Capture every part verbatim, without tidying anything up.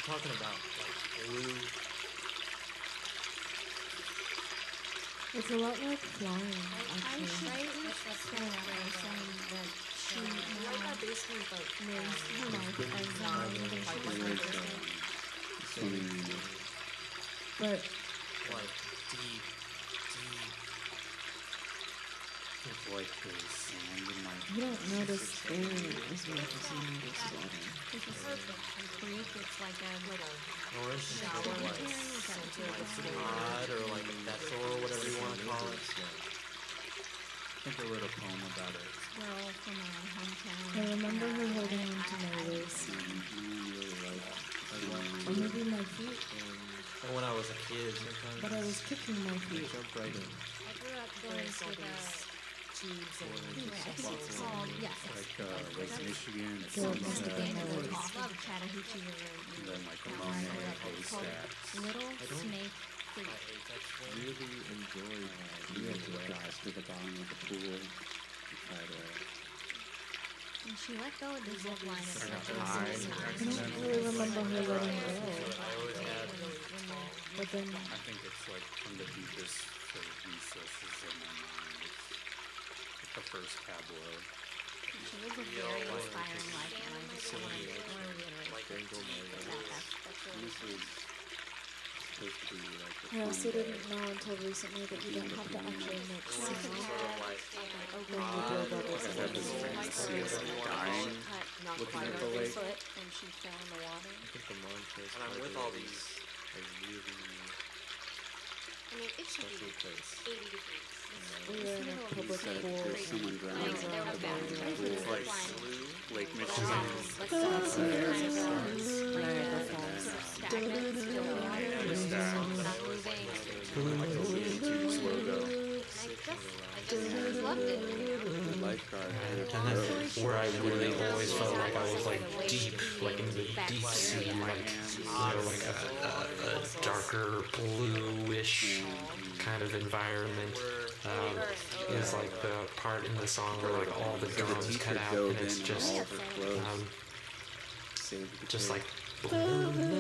talking about like blue. It's a lot like flying, actually. I'm right in saying that she now basically like lives her life as non-invasive. But Like deep, deep. It's like the sand in my... you don't notice air as much as you notice water. It's a creek. It's like a little Or it's just shower. like pod or like a vessel or whatever you want to call it. I think I wrote a poem about it. Squirrel from our hometown. I remember her holding onto my waist. Or maybe my feet. And when I was a kid, sometimes But I was kicking my I feet. jumped right in. I grew up going to the tubes and anyway, I think it's called yes. Like uh, Lake Michigan, it's Go Sunset, against the and waves. I love Chattahoochee River. then like a Down Monet, right there. It's called haystacks. Little don't- Snake Creek. Really enjoyed We had to dive to the bottom of the pool and try to... And she let go of the zip line at such a high. I don't really remember her letting go. I always had. But then I think it's like from the deepest sort of recesses of my mind. It's like the first tableau. She was a very inspiring life, and I just want to reiterate Like Angel that. That's, that's really This is supposed to be like... I also didn't know until recently that you don't have to actually make sound sort of like when you blow bubbles. I had this fantasy of like dying, looking at the lake. foot, and she fell in the water. I think the mantra is and I'm with all these like really I mean, it should special be place. eighty degrees. We were in a public Said pool. there's someone drowning. Like, there were boundaries. It's like Lake Michigan. Let's go That's to Niagara kind of Falls. Niagara Falls. stagnant, still water, not moving. Like the Looney Tunes logo. I just, I just loved it. The lifeguard. And that's where I really always felt like I was like deep, like in the deep sea, like you know, like a, a, a darker bluish kind of environment. Um, is like the part in the song where like all the So the drums teacher cut out dove and in it's and just all of her clothes um, saved the just kid. like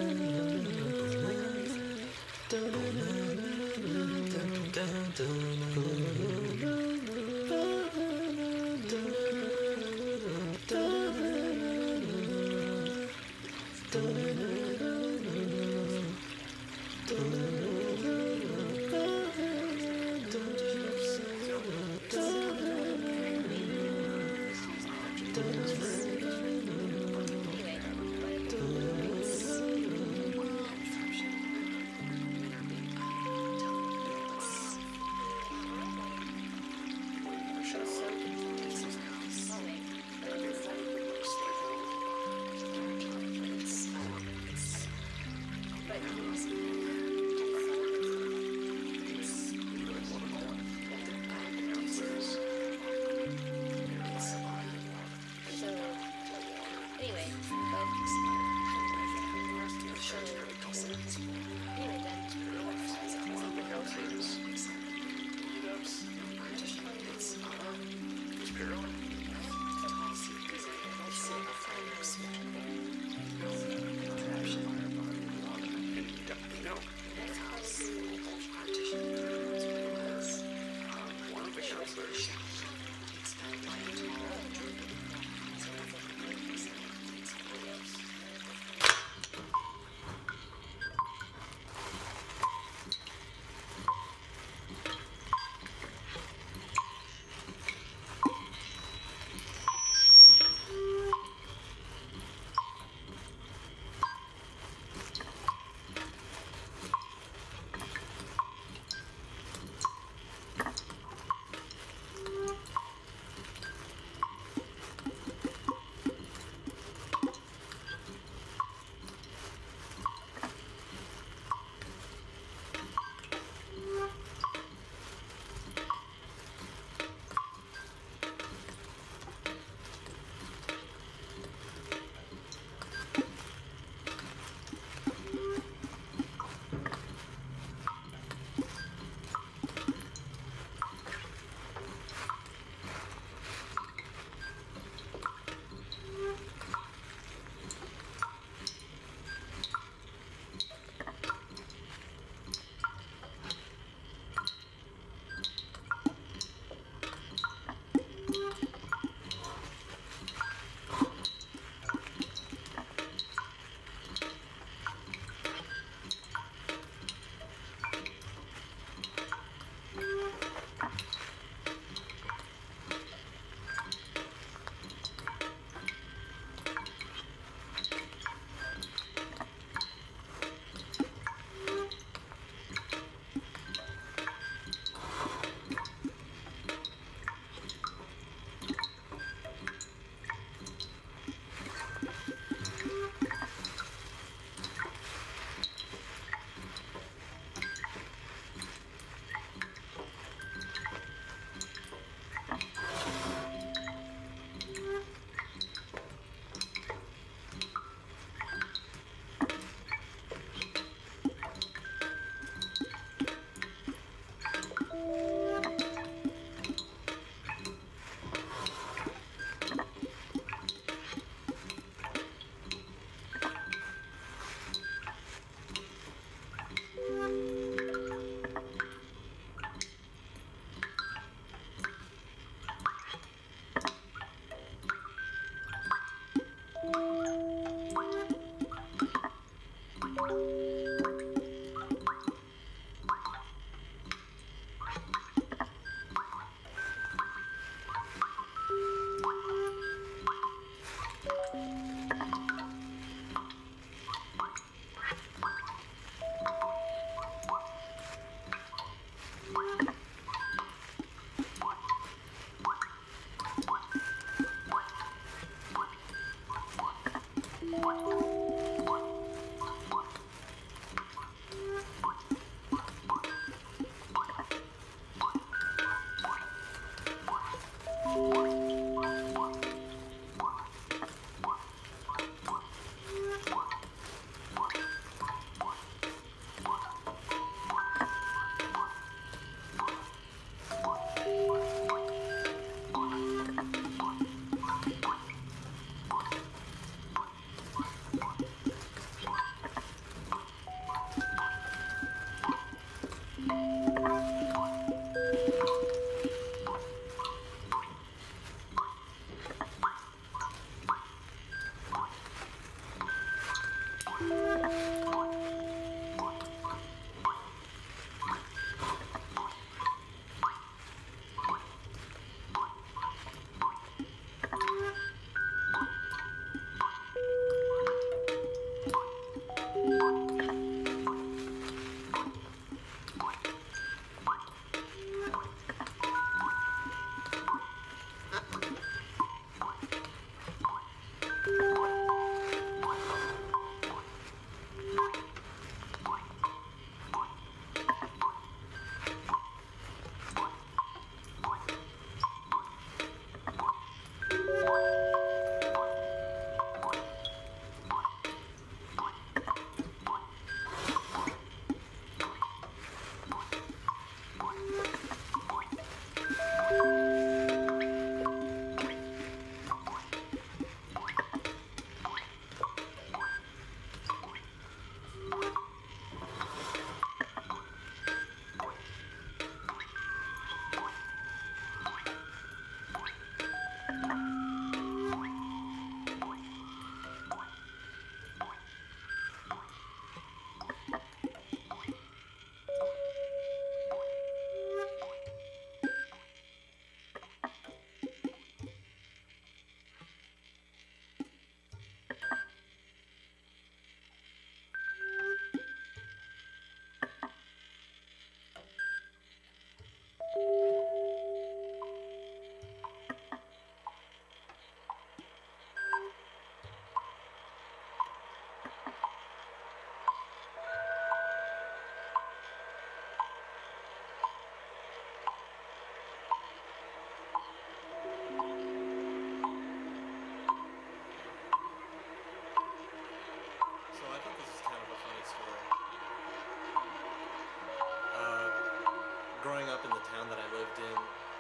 growing up in the town that I lived in,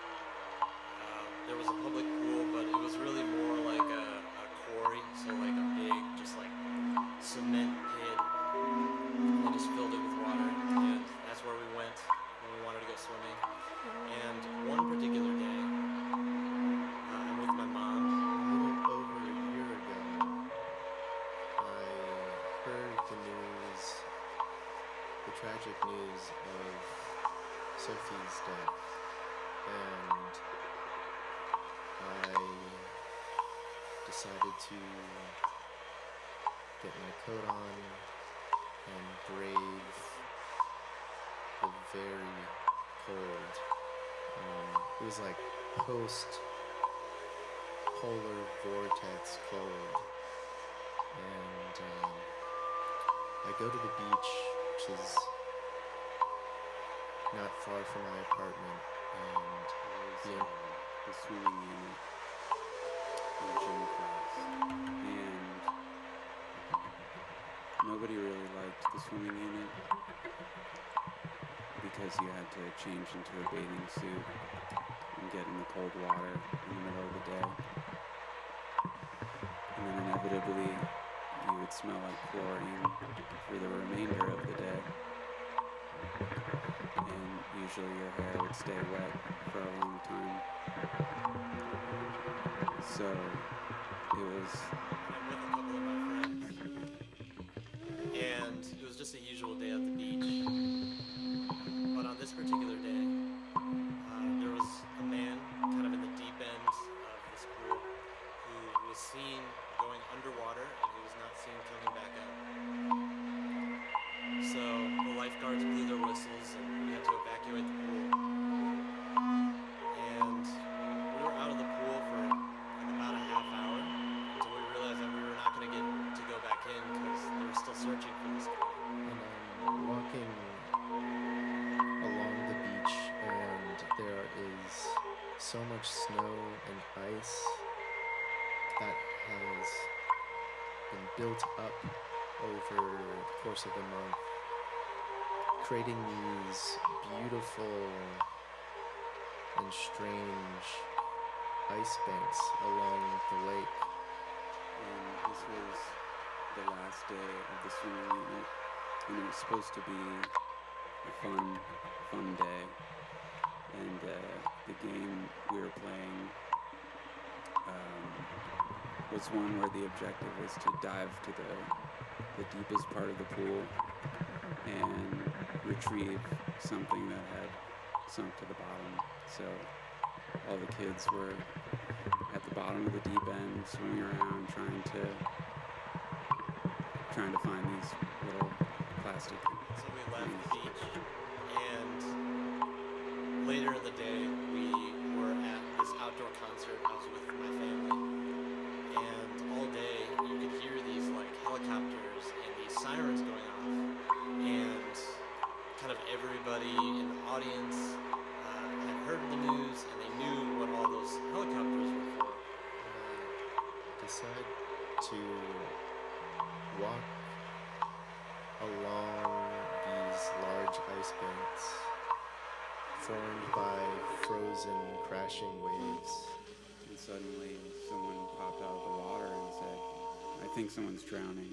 uh, there was a public pool, but it was really more like a, a quarry, so like a big, just like cement pit, and they just filled it with water, and that's where we went when we wanted to go swimming. And one particular day, uh, I'm with my mom. A little over a year ago, I heard the news, the tragic news of Sophie's death, and I decided to get my coat on and brave the very cold. Um, it was like post polar vortex cold, and um, I go to the beach, which is not far from my apartment, and was, the, uh, the swimming unit in gym class, and nobody really liked the swimming unit because you had to change into a bathing suit and get in the cold water in the middle of the day, and then inevitably you would smell like chlorine for the remainder of the day. And usually your hair would stay wet for a long time. So it was I'm with a couple of my friends, and it was just a usual day at the beach. But on this particular day, uh, there was a man kind of in the deep end of this pool who was seen going underwater, and he was not seen coming back up. So the lifeguards blew their whistles, and we had to evacuate the pool. And we were out of the pool for like about a half hour until we realized that we were not going to get to so much snow and ice that has been built up over the course of the month, creating these beautiful and strange ice banks along the lake. And this was the last day of the swimming unit, and it was supposed to be a fun, fun day. And uh, the game we were playing um, was one where the objective was to dive to the, the deepest part of the pool and retrieve something that had sunk to the bottom. So all the kids were at the bottom of the deep end, swimming around, trying to trying to find these little plastic. So we left the beach, and later in the day, we were at this outdoor concert. I was with my family, and all day you could hear these like helicopters and these sirens going off, and kind of everybody in the audience uh, had heard the news, and they knew what all those helicopters were for. Decide to walk along these large ice banks formed by frozen, crashing waves. And suddenly someone popped out of the water and said, "I think someone's drowning."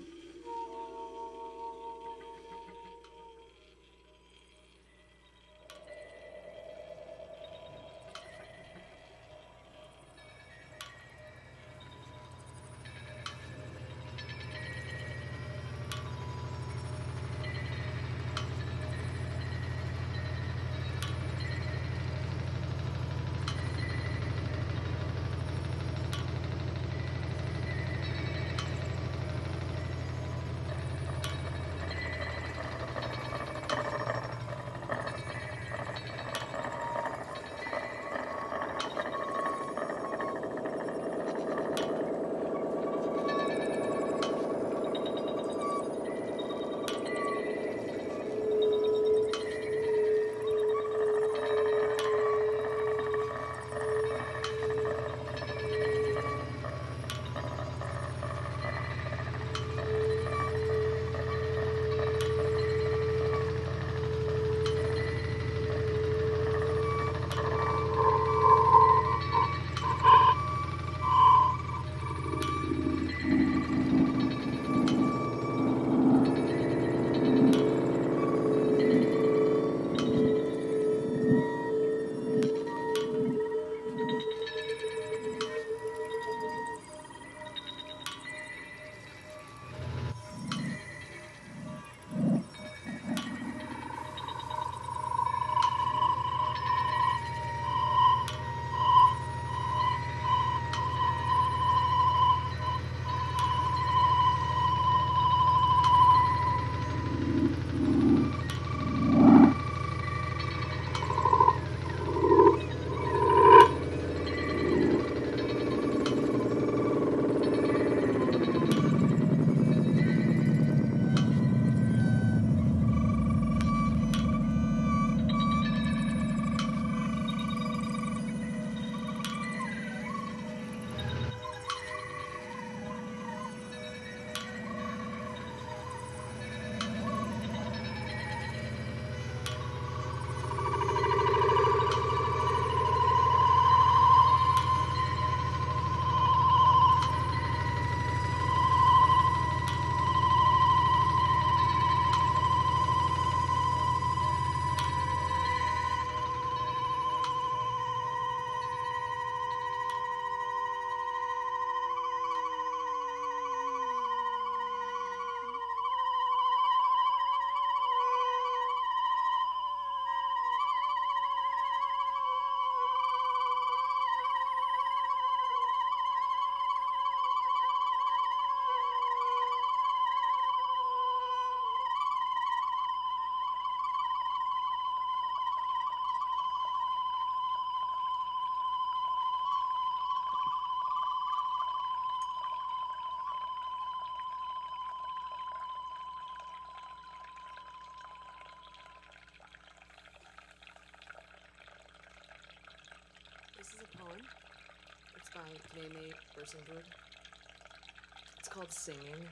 poem. It's by Mate Bosun Katie Young. It's called Singing.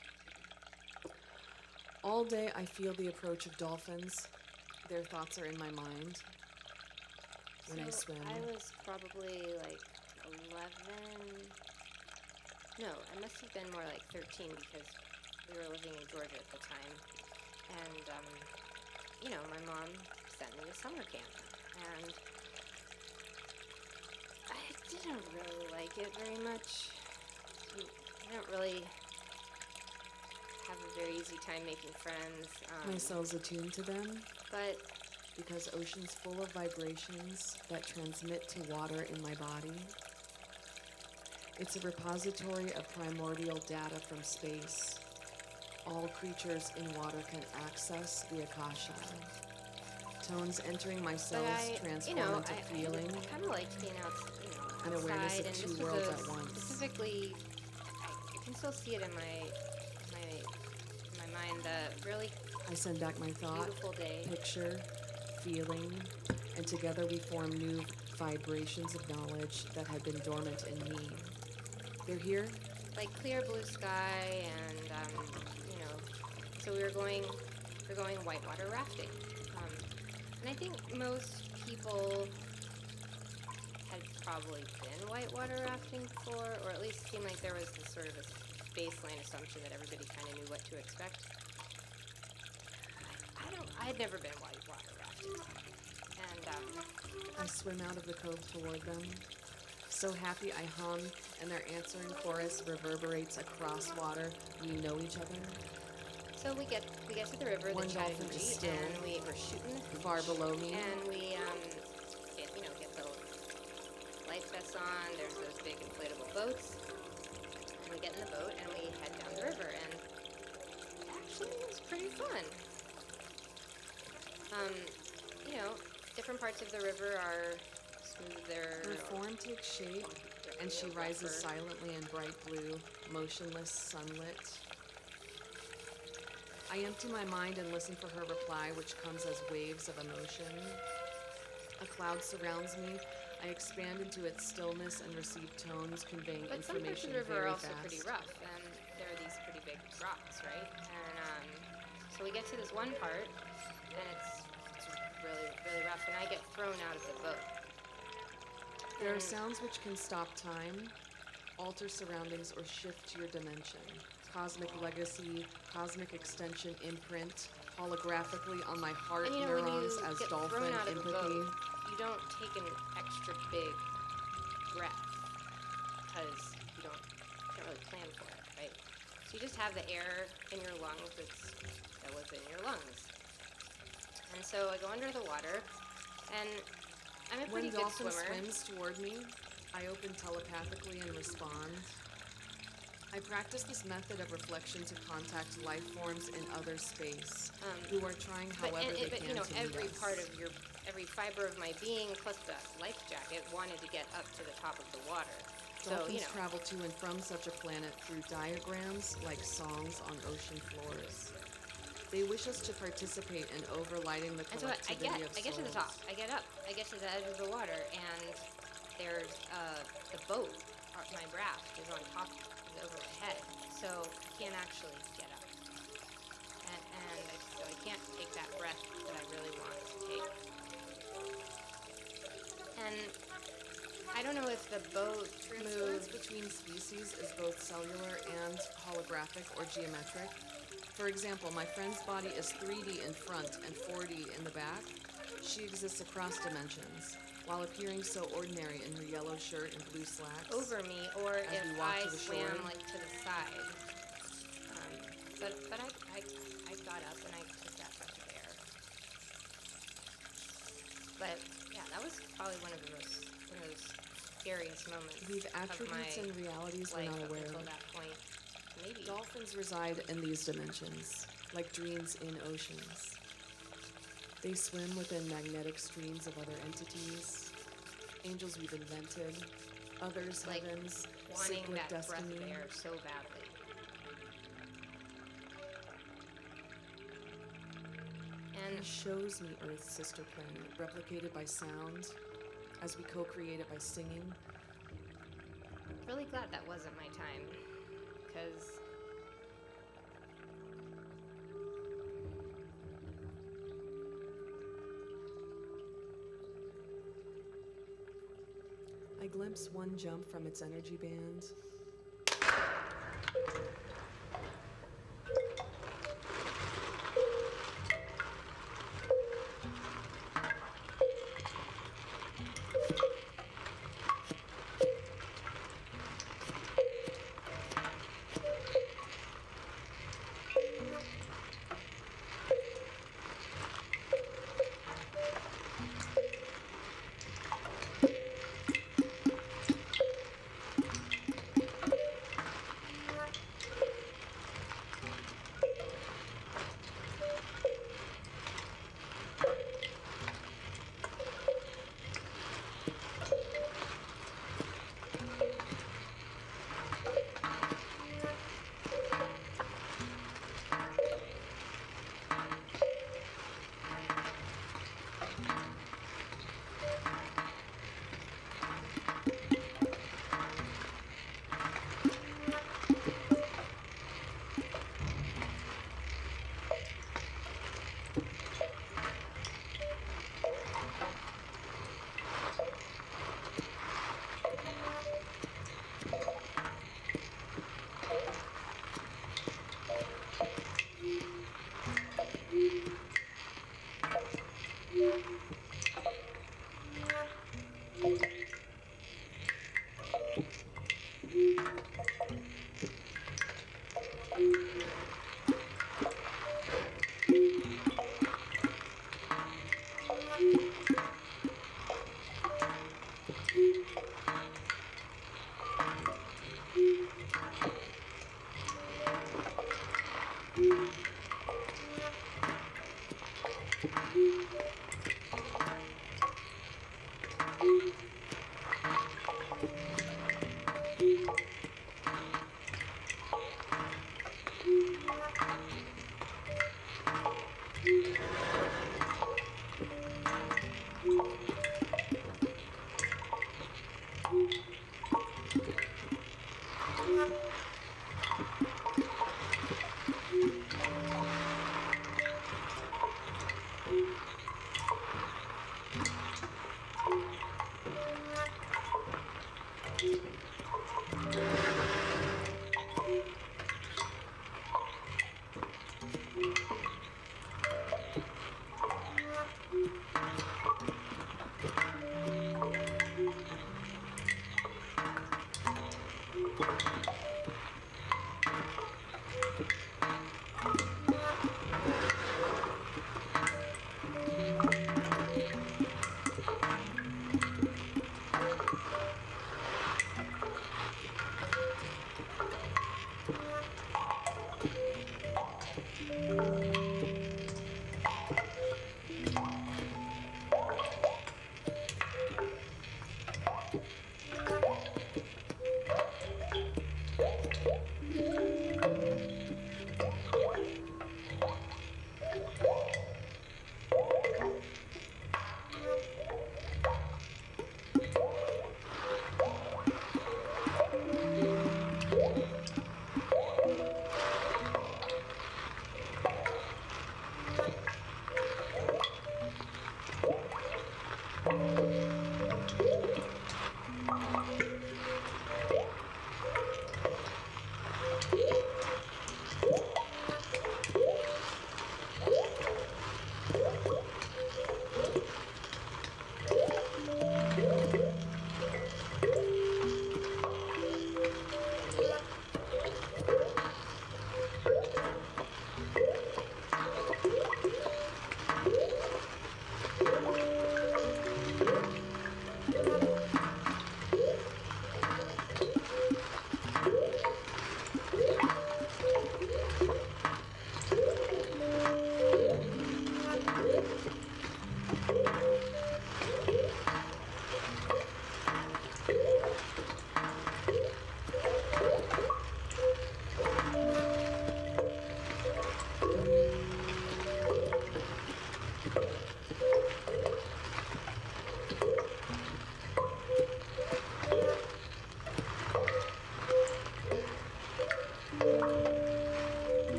All day I feel the approach of dolphins. Their thoughts are in my mind when I So swim. I was probably like eleven. No, I must have been more like thirteen because we were living in Georgia at the time. And, um, you know, my mom sent me to summer camp. And I didn't really like it very much. I don't really have a very easy time making friends. Um, My cell's attuned to them but because ocean's full of vibrations that transmit to water in my body. It's a repository of primordial data from space. All creatures in water can access the Akasha. Tones entering my But cells I, transform you know, into I, feeling I, I kind of liked being out, you know, and outside, awareness of and two this worlds was a at once. specifically, I, I can still see it in my, my, in my mind. The really I send back my thought, beautiful day. picture, feeling, and together we form new vibrations of knowledge that had been dormant in me. They're here. Like clear blue sky, and um, you know, so we were going, we were going whitewater rafting, um, and I think most people had probably been whitewater rafting before, or at least seemed like there was this sort of a baseline assumption that everybody kind of knew what to expect. I, I don't, I had never been whitewater rafting, and um, I swim out of the cove toward them. So happy I hum, and their answering chorus reverberates across water. We know each other. so we get we get to the river, One the dolphin is Chattahoochee, still and we were shooting far below me. and we um, get, you know, get the life vests on. There's those big inflatable boats, and we get in the boat and we head down the river, and actually it was pretty fun. Um, you know, different parts of the river are smoother. Her or form takes shape, and she rises silently in bright blue, motionless, sunlit. I empty my mind and listen for her reply, which comes as waves of emotion. A cloud surrounds me. I expand into its stillness and receive tones conveying But some parts information of the river very are also fast. pretty rough, and there are these pretty big rocks, right? And um, so we get to this one part, and it's, it's really, really rough, and I get thrown out of the boat. There are And- sounds which can stop time, alter surroundings, or shift your dimension. Cosmic legacy, cosmic extension imprint, holographically on my heart And you know, when neurons you as get dolphin thrown out of the empathy. boat, you don't take an extra big breath because you don't, you can't really plan for it, right? So you just have the air in your lungs that's, that was in your lungs. And so I go under the water, and I'm a pretty When good dolphin swimmer. swims toward me, I open telepathically and respond. I practice this method of reflection to contact life forms in other space Um, who are trying But, however and, they it, but can you know, to meet every us. part of your, every fiber of my being, plus the life jacket, wanted to get up to the top of the water. So, Dolphins you know, travel to and from such a planet through diagrams like songs on ocean floors. They wish us to participate in overlighting the and so I, I collectivity get, of I get to the top, souls. I get up, I get to the edge of the water, and there's, uh, the boat, or my raft is on top, is over my head, so I can't actually get up. And, and I, so I can't take that breath that I really want to take. And I don't know if the boat Transference moved. between species is both cellular and holographic or geometric. For example, my friend's body is three D in front and four D in the back. She exists across dimensions, while appearing so ordinary in her yellow shirt and blue slacks. over me, or As we if walk I to the swam shore. like to the side. Um, but but I, I I got up and I took that breath of air. But yeah, that was probably one of the most one of those scariest moments These of attributes my and realities we're life not up aware until of. that point. Maybe. Dolphins reside in these dimensions, like dreams in oceans. They swim within magnetic streams of other entities, angels we've invented, others Like, heavens, wanting cyclic that breath destiny. of air so badly. And He shows me Earth's sister planet, replicated by sound, as we co-create it by singing. Really glad that wasn't my time, because I glimpse one jump from its energy band.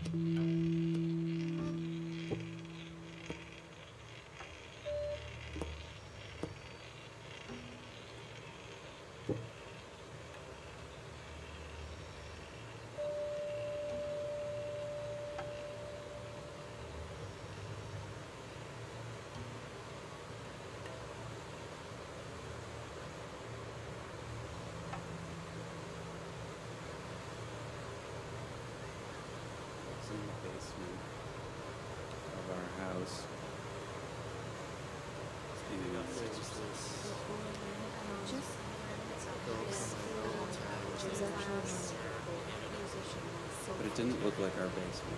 In the basement of our house. Speaking of but it didn't look like our basement.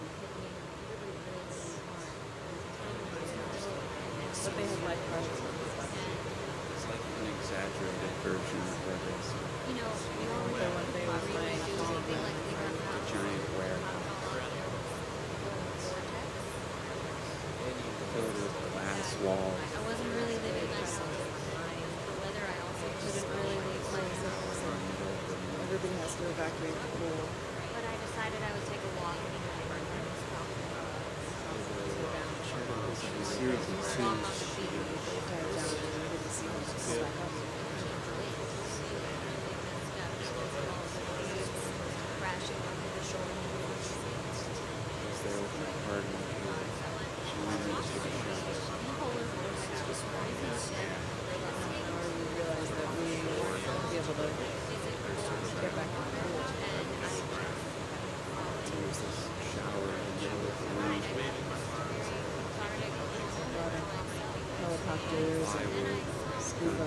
But they have like parts. It's like an exaggerated version of our basement. You know, we The one day was my A giant warehouse filled with glass walls. I wasn't really living that life. The weather, I also couldn't really leave my house. Everybody has to evacuate the pool. But I decided I would take a walk and A series of scenes. Dive down and we didn't see them go back up. crashing onto the shore. As they open the garden, she went into the shadows. Or we realized that we weren't going to be able to get back in the pool. There was this shower in the middle of the room. Helicopters and scuba.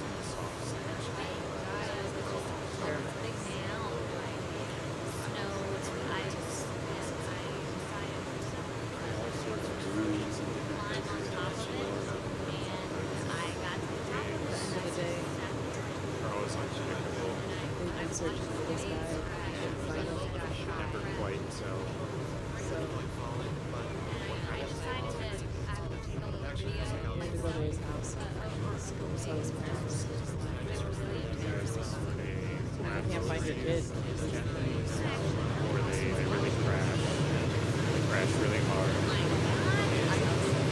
Searching for this guy, couldn't find him. Never quite so. So I decided that I would take a little video. I had to go to his house. So his parents. I can't find your kid. Or they, they really crash. They crash really hard.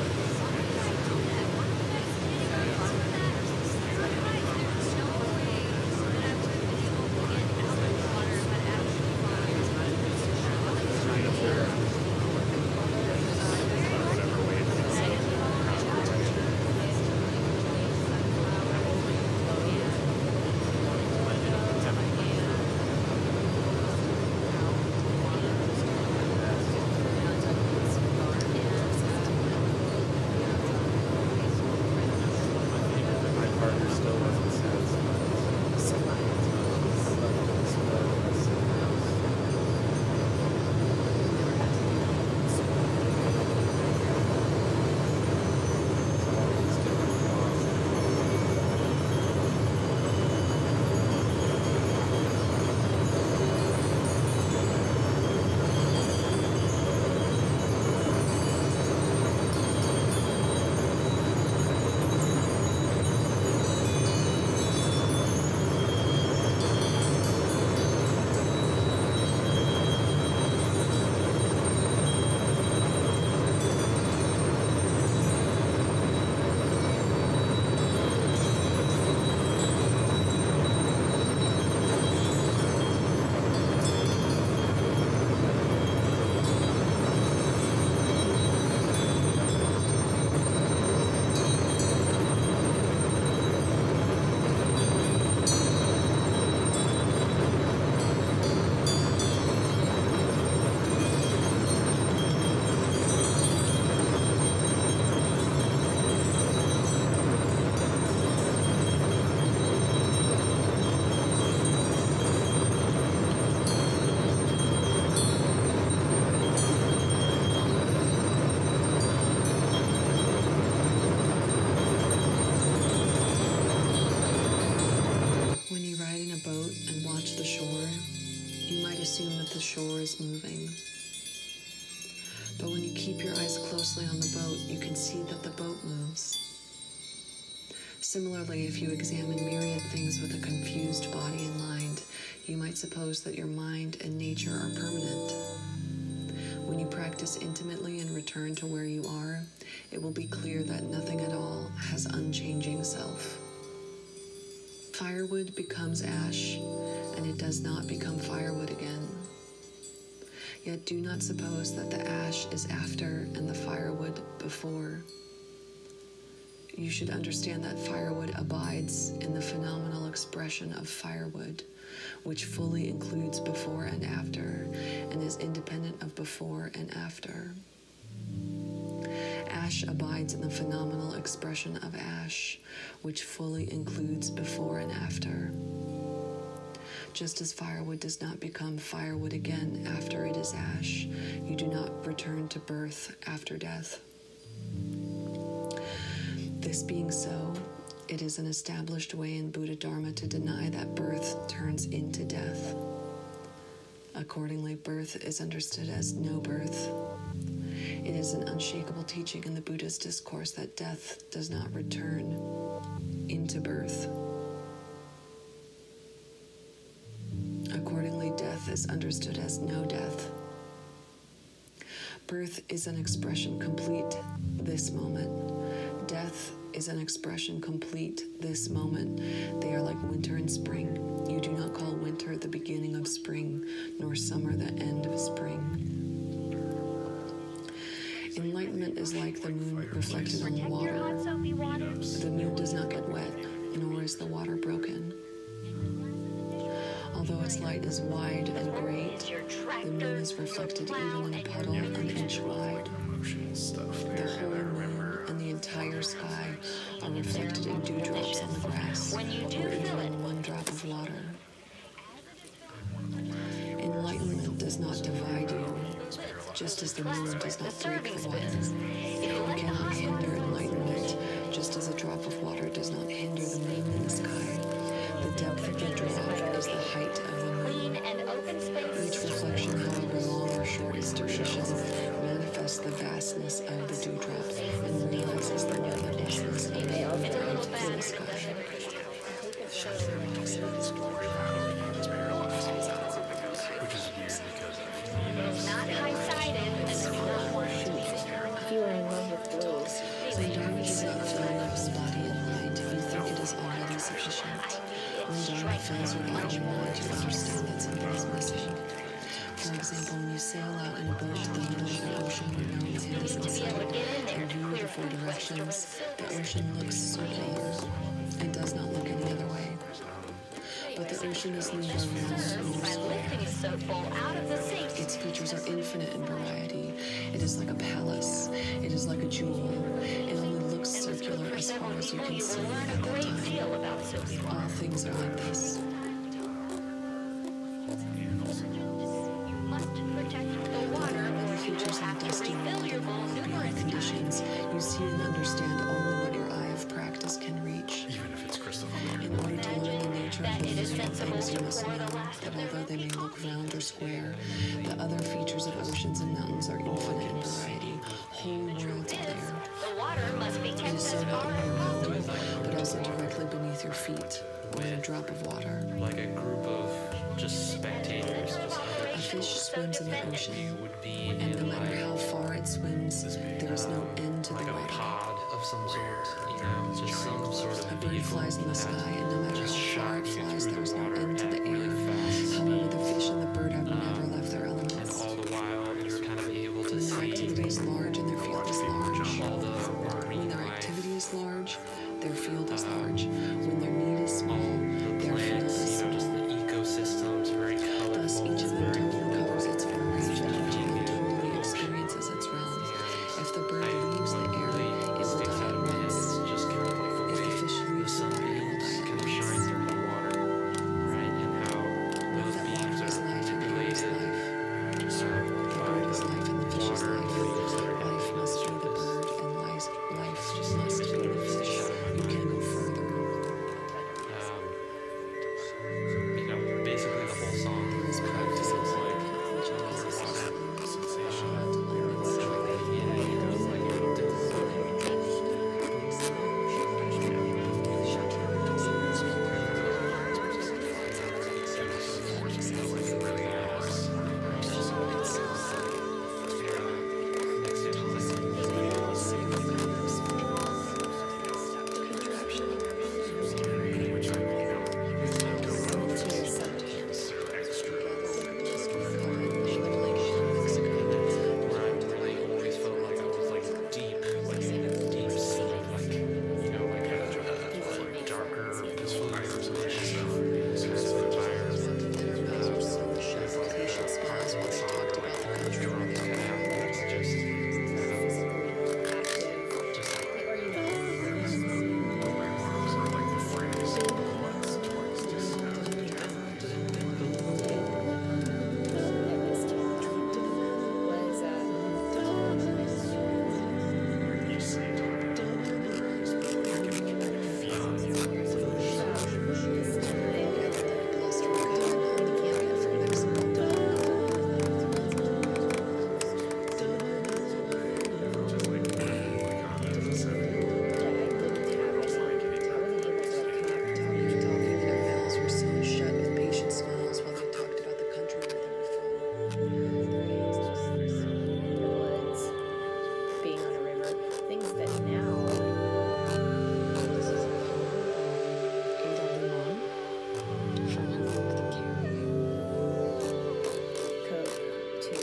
assume that the shore is moving. But when you keep your eyes closely on the boat, you can see that the boat moves. Similarly, if you examine myriad things with a confused body and mind, you might suppose that your mind and nature are permanent. When practice intimately and return to where you are, it will be clear that nothing at all has unchanging self. Firewood becomes ash, and it does not become firewood again. Yet do not suppose that the ash is after and the firewood before. You should understand that firewood abides in the phenomenal expression of firewood, which fully includes before and after, and is independent of before and after. Ash abides in the phenomenal expression of ash, which fully includes before and after. Just as firewood does not become firewood again after it is ash, you do not return to birth after death. This being so, it is an established way in Buddha Dharma to deny that birth turns into death. Accordingly, birth is understood as no birth. It is an unshakable teaching in the Buddha's discourse that death does not return into birth. Accordingly, death is understood as no death. Birth is an expression complete this moment. Death is an expression complete this moment. They are like winter and spring. You do not call winter the beginning of spring, nor summer the end of spring. Enlightenment is like the moon reflected on the water. The moon does not get wet, nor is the water broken. Although its light is wide and great, the moon is reflected even in a puddle an inch wide. The whole moon and the entire sky are reflected in dewdrops on the grass, or even in one drop of water. Enlightenment does not divide you, just as the moon does not break the water. You cannot hinder enlightenment, just as a drop of water does not hinder the moon in the sky. The depth of the drop is the height of the moon. Each reflection, however long or short its duration, manifests the vastness of the dewdrop and realizes the limitlessness of the height in the sky. Which is weird because Not high-sided and not more If you are in love with blues, When Dharma does not fill your whole body and mind, you think it is already sufficient. When Dharma fills your body and mind, you understand that something is missing. For example, when you sail out in a boat to the middle of the ocean where no land is in sight, and view the four directions, the ocean looks circular and does not look any other way. But the ocean is neither round nor square. Its features are infinite in variety. It is like a palace. It is like a jewel. It only looks circular as far as you can see at that time. All things are like this. There are many features in the dusty world and world beyond conditions. You see and understand only what your eye of practice can reach. even if it's crystal clear. In order to learn the nature of the physical things, you must know that although they may look round or square, the other features of oceans and mountains are infinite in variety. Whole worlds are there. It is so not only around you, but also directly beneath your feet, or in a drop of water. Like a group of just spectators, just other A fish swims in the ocean, would be and no in matter like, how far it swims, there is no end to the like a water. pod of some sort, you know, just some sort of A bird vehicle flies in the that sky, and no matter just how far it shot you flies, through there is the no water end to at the really air. fast However, the fish and the bird have never Um, left their and elements. all the while you're kind of able to When their see activity is large and their field is large. all the When marine their life, activity is large, their field is Um, large. When their need is all small, the their field plants, is you know, just small. the ecosystems, very colorful. Thus, each of them very totally cool. covers its own range, and each of them totally experiences its realm. If the bird leaves the air, it will sticks die out at of my head once. is just kind of like the If the way fish the leaves the water, it will sunbeams die kind at of once. shine through the water, right? And how Know those that beams water is are life and air is manipulated life. uh, The by bird is life and the fish is water life. waves that are Life woods, being on a river, things that now Coke to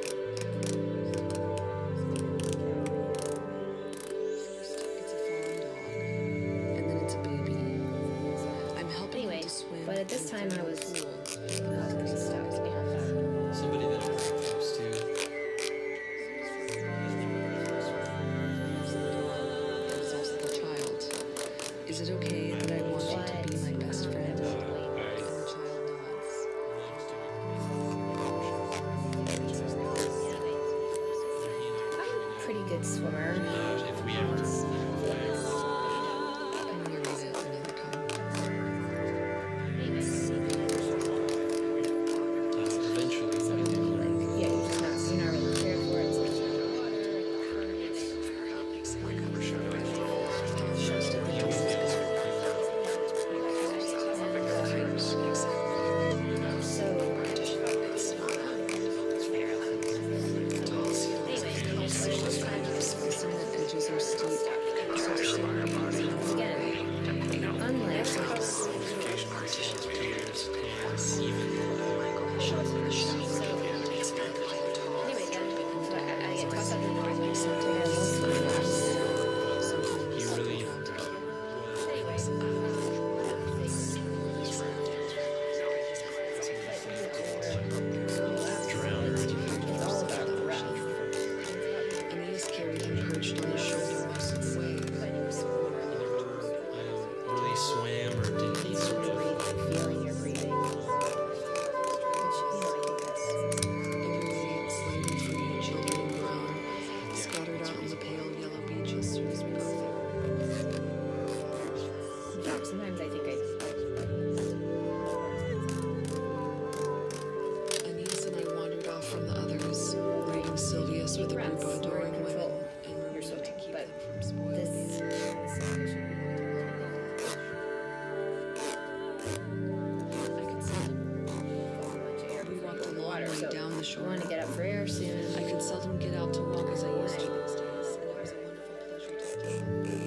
It's a fawn dog, and then it's a baby. I'm helping Anyway, him to swim. but at this in time I the was pool. uh, pretty stoked. And, Somebody that I'm very close to. It's also the child. Is it okay that I want you to be my best friend? And the child nods. I'm a pretty good swimmer. Uh, if we ever I'm gonna read it another time. uh, eventually, So, like, yeah, you're just not, you're not really prepared for it. So it's not Edges are steep. Again, unlike anyway, then but I, I get tossed out the door. he really Anyway, it's all about the raft. Aeneas carried him perched on his shoulder most of the way. really swam or did he sort of Feeling your breathing. Which, you know, I think that's Everybody, slightly free, children and grown, scattered out on the pale yellow beach as soon as we got there. sometimes I think I Aeneas and I wandered off from the others, bringing Sylvius with a group of adoring women and you're Maria to swimming, keep but them from spoiling. this this situation. I could see them. We walked a long Water, way so down the I shore. want to get up for air soon. I could seldom get out to walk as I used to these days, and it was a wonderful pleasure to take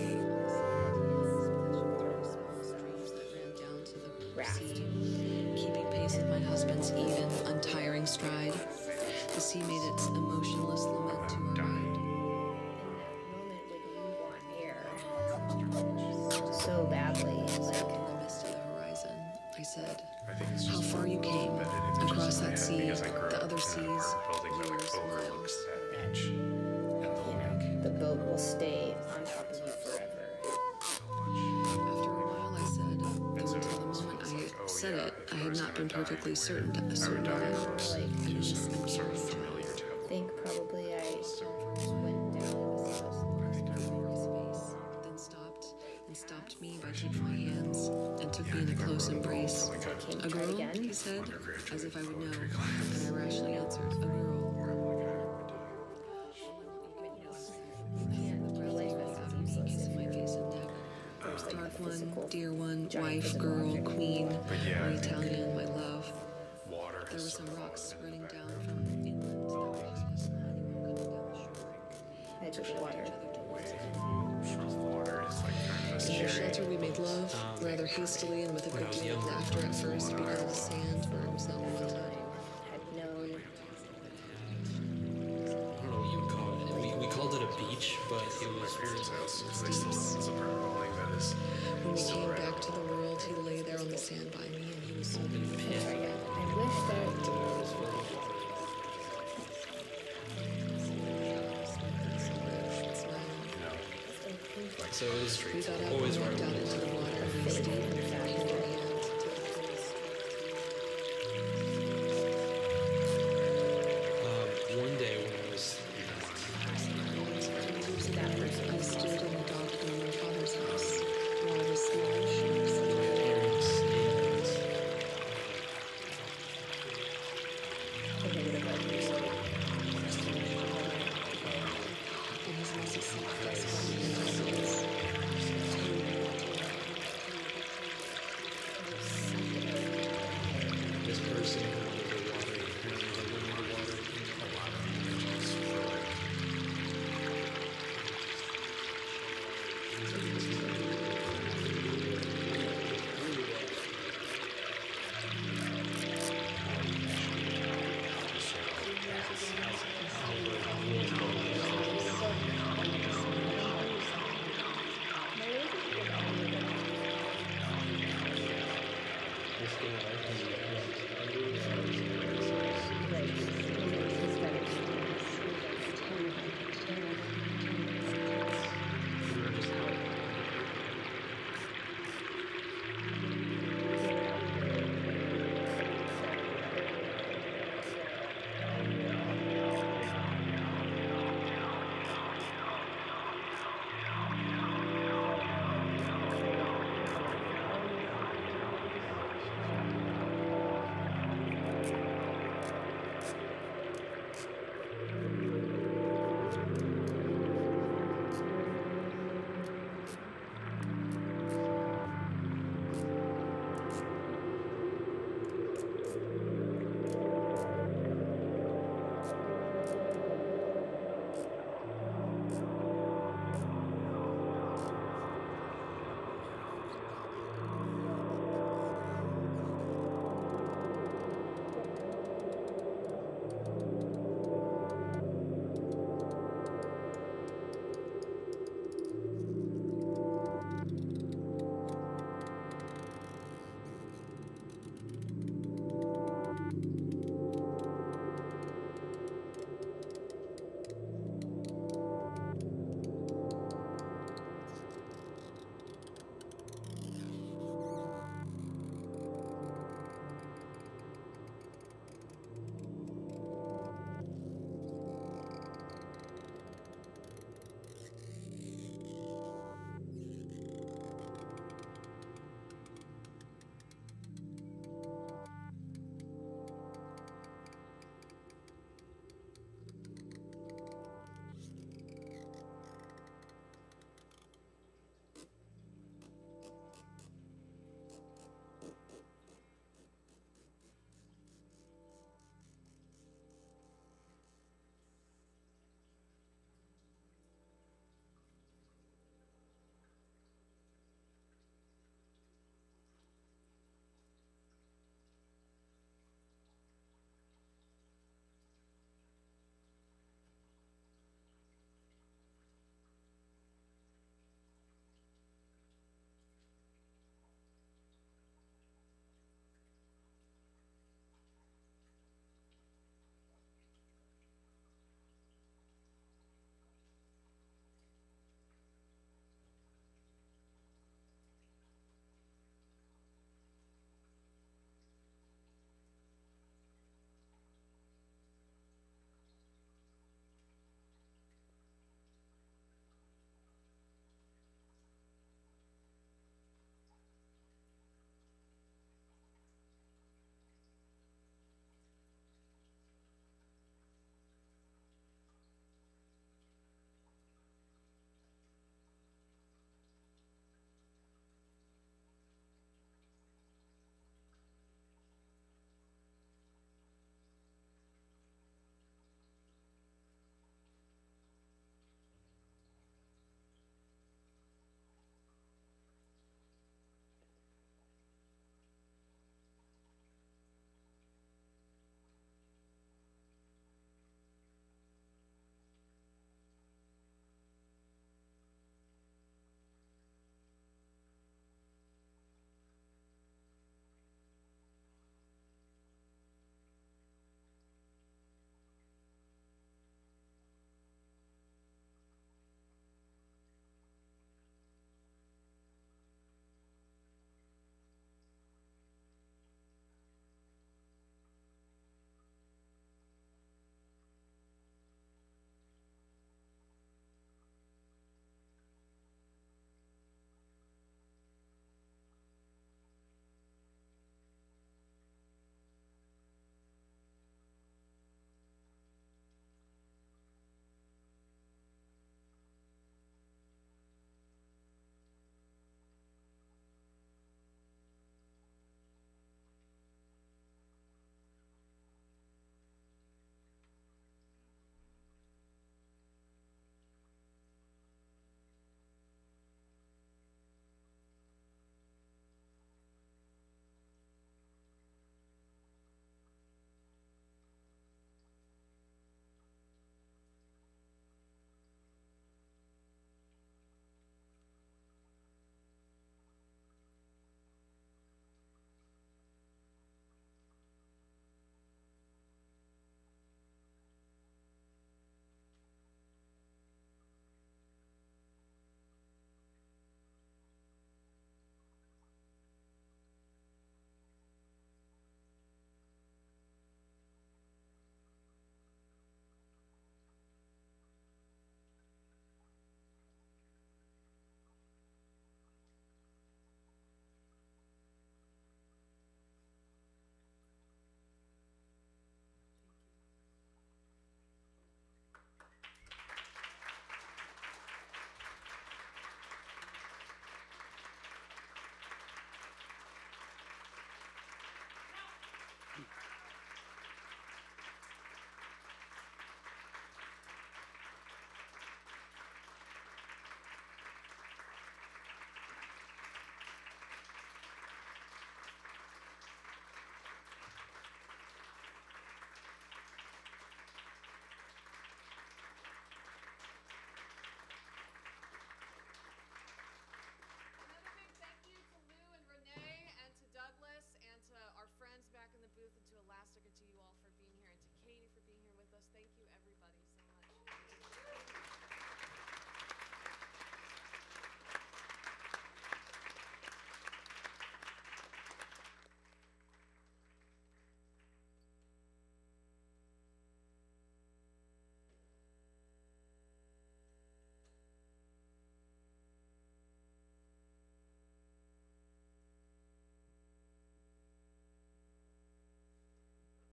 small streams that ran down to the Raft. sea, keeping pace with my husband's even, untiring stride. The sea made its emotionless lament to our ride. In that moment when you want air so badly, Like like in the mist of the horizon, I said, I think it's how just far you came, embedded into across just my that head sea, because I grew the up other in an seas, apartment building that like years, overlooks miles. that beach and the you know, lake. the boat will stay on top of you forever. After a while, I said, though And so until the it was moment I like, oh, said yeah, it, if I I had was not been gonna die perfectly anywhere, certain, I would certain die of it. close Like, to Aeneas some and sort of Katie familiar I town. think probably I So went down with the I think I His face, then stopped and stopped me by taking my hands and took me in a close embrace. Can A you try it girl, again? he said, as if I would know, and I rashly answered, a girl. can't real life is useless Kissing if my you're face and neck. there's like Dark the one, physical dear one, giant wife, physical girl, object. queen, But yeah, I my think Italian, my love. water There has were sort some of rocks always been running the down background. from inland that were just anyone coming down the shore. edge of the water. From water is like kind of a In the scary. shelter, we made love, Um, rather hastily and with a when I good was deal of younger, laughter at first because the sand burns not one time. Had known I don't know what you would call it. We, we called it a beach, but it My was parents' house because they still live in this apartment building that is When we still came right back on to the world, he lay there on the sand by me and he was so try again. I wish that so it was We got up always and where I walked out wanted into to. the water and we stayed in the hand in hand to the coolest. Um, one day when I was I stood in the dock near my father's house while the small sharks with my parents and in his messy sleep desk on the end of his This game I can